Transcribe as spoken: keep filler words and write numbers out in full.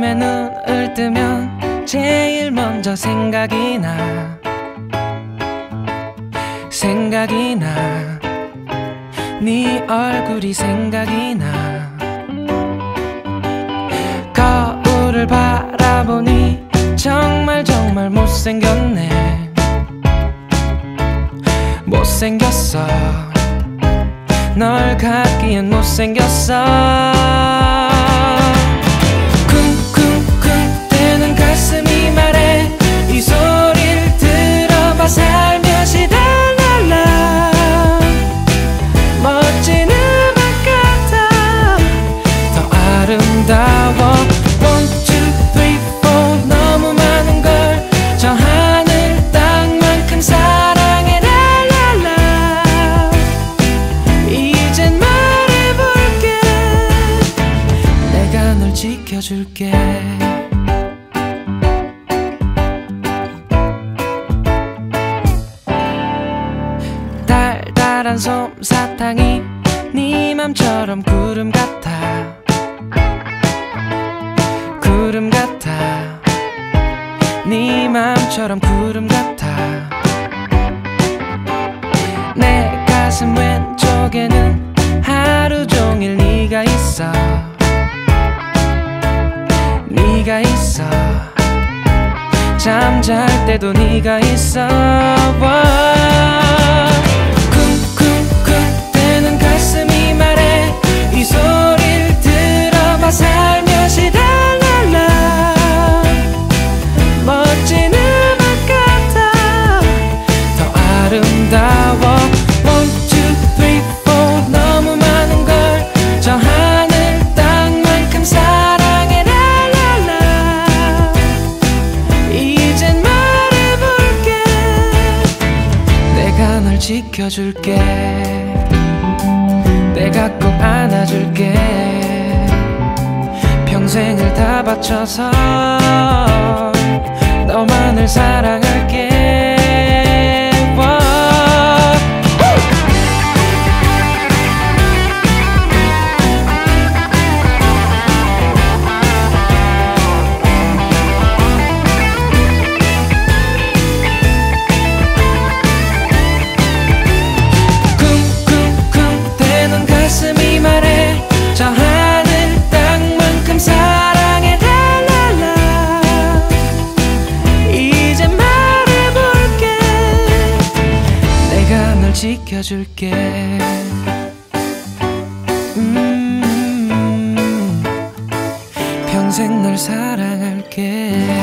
아침에 눈을 뜨면 제일 먼저 생각이 나 생각이 나 네 얼굴이 생각이 나 거울을 바라보니 정말 정말 못생겼네 못생겼어 널 갖기엔 못생겼어 쿵쿵쿵 대는 가슴이 말해 이 소리를 들어봐 살며시 달랄라 멋진 음악 같아 더 아름다워 One, two, three, four 너무 많은 걸 저 하늘 땅만큼 사랑해 랄랄라 이젠 말해볼게 내가 널 지켜줄게 달달한 솜사탕이 네 맘처럼 구름 같아 구름 같아 네 맘처럼 구름 같아 내 가슴 왼쪽에는 하루 종일 네가 있어 네가 있어 잠잘 때도 네가 있어 쿵쿵쿵 대는 가슴이 말해 이 소리를 들어봐 살며시 달랄라 멋진 음악 같아 더 아름다워 One, two, three, four 너무 많은 걸 저 하늘 땅만큼 사랑해 랄랄라 이젠 말해볼게 내가 널 지켜줄게 내가 꼭 안아줄게 평생을 다 바쳐서 너만을 사랑할게 쿵쿵쿵 대는 가슴이 말해 저 하늘 땅만큼 사랑해 달랄라 이제 말해볼게 내가 널 지켜줄게 음 평생 널 사랑할게